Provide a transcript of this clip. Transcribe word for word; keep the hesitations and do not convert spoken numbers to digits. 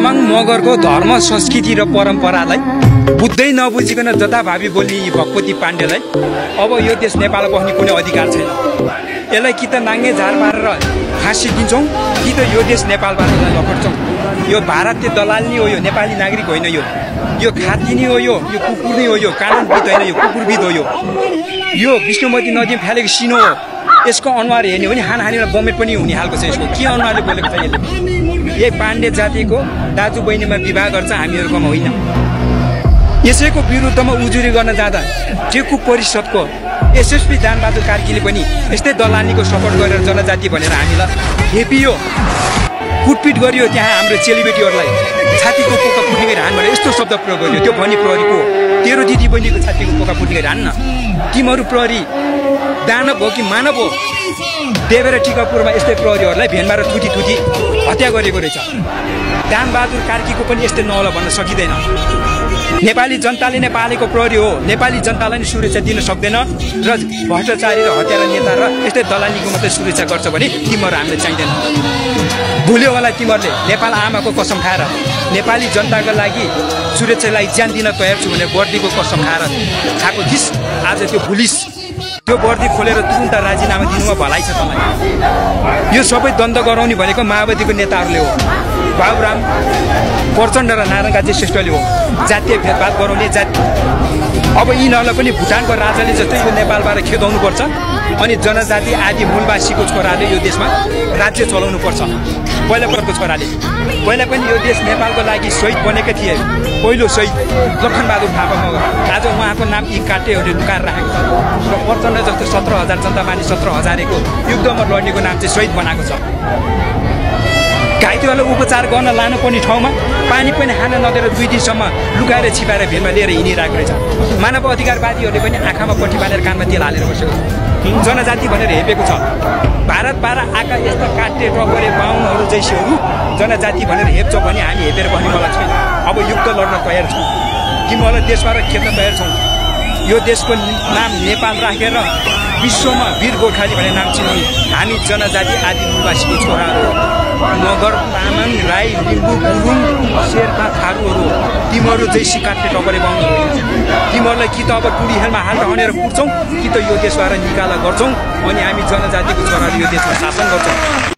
तामाङ मगरको धर्म संस्कृति र परम्परालाई बुझ्दै नबुझिकन जताभावी बोल्ने यी भगवती पाण्डेलाई अब यो देश नेपाल बस्ने कुनै अधिकार छैन। यसलाई कि त नाङ्गे झार मारेर फाँसी दिन्छौँ कि त यो देश नेपालबाट लखट्छौँ। यो भारतीय दलाल नि हो, यो नेपाली नागरिक होइन। यो यो खाती नि हो, यो यो कुकुर नै हो, यो कानुनविद होइन, यो कुकुरविद हो। यो यो विष्णुमती नदीमा फ्यालेको सिनो हो। यसको अनुहार हेर्ने हो भने हानहानीमा बमेट पनि हुने खालको छ। यसको के अनुहारले बोलेको छ यसले? यही पाण्डे जातिको दाजु बहिनीमा विवाह गर्छ, हामीहरूकोमा होइन। यसैको विरुद्धमा उजुरी गर्न जाँदा टेकु परिषदको एसएसपी दानबहादुर कार्कीले पनि यस्तै दलालीको सपोर्ट गरेर जनजाति भनेर हामीलाई हेपियो, कुटपिट गरियो। त्यहाँ हाम्रो चेलीबेटीहरूलाई छातीको पोका फुट्ने गरी हान भनेर यस्तो शब्द प्रयोग गरियो। त्यो भनी प्रहरीको तेरो दिदी बहिनीको छातीको पोका फुट्ने गरी हान्न। तिमीहरू प्रहरी दानव हो कि मानव हो? देवेर टिकापुरमा यस्तै प्रहरीहरूलाई भेनबाट थुटी थुटी हत्या गरेको रहेछ। दानबहादुर कार्कीको पनि यस्तै नहोला भन्न सकिँदैन। नेपाली जनताले नै पालेको प्रहरी हो, नेपाली जनतालाई नै सुरक्षा दिन सक्दैन र भ्रष्टाचारी र हत्यारा नेता र यस्तै दलालीको मात्रै सुरक्षा गर्छ भने तिमीहरू हामीले चाहिँदैन। भुल्यो होला तिमीहरूले नेपाल आमाको कसम खाएर नेपाली जनताको लागि सुरक्षालाई ज्यान दिन तयार छु भनेर वर्दीको कसम खाएर खाएको थिइस्। आज त्यो भुलिस। त्यो वर्दी खोलेर तुरुन्त राजीनामा दिनुमा भलाइ छ तपाईँ। यो सबै द्वन्द गराउने भनेको माओवादीको नेताहरूले हो। बाबुराम प्रचण्ड र नारायण काजी श्रेष्ठले हो। जातीय भेदभाव गराउने जाति। अब यिनीहरूलाई पनि भुटानको राजाले जस्तै यो नेपालबाट खेदाउनुपर्छ अनि जनजाति आदि मूलवासीको छोराले यो देशमा राज्य चलाउनुपर्छ। पहिला पर्को छोराले पहिला पनि यो देश नेपालको लागि शहीद बनेका थिए। पहिलो शहीद लखनबहादुर थापा मगर। आज उहाँको नाम यी काटेहरूले लुकाएर राखेको छ र प्रचण्ड जस्तो सत्र हजार जनता मानिस सत्र हजारको युद्धमा लड्नेको नाम चाहिँ शहीद बनाएको छ। घाइतेहरूलाई उपचार गर्न लानुपर्ने ठाउँमा पानी पनि खान नदिएर दुई दिनसम्म लुकाएर छिपाएर भेलमा लिएर हिँडिरहेको रहेछ। मानव अधिकारवादीहरूले पनि आँखामा पट्टी बाँधेर कानमा तेल हालेर बसेको छ। जनजाति भनेर हेपेको छ। भारतबाट आएका यस्ता काटे टपरे बाहुनहरू जैसीहरू जनजाति भनेर हेप्छ भने हामी हेपेर बस्नेवाला छैन। अब युद्ध लड्न तयार छौँ। तिमीहरूलाई देशबाट खेद्न तयार छौँ। यो देशको नाम नेपाल राखेर विश्वमा वीर गोर्खाली भन्ने नाम चिनाउने हामी जनजाति आदि मूलवासीको छोराहरू मगर, तामाङ, राई, लिम्बू, गुरुङ, शेर्पा, थारूहरू तिमीहरू जैसी काट्ने टपरे बाहुनहरू होइन। तिमीहरूलाई कि त अब टुडी हेलमा हालेर हनेर पुर्छौँ कि त यो देशबाट निकाला गर्छौँ अनि हामी जनजातिको छोराहरू यो देशमा शासन गर्छौँ।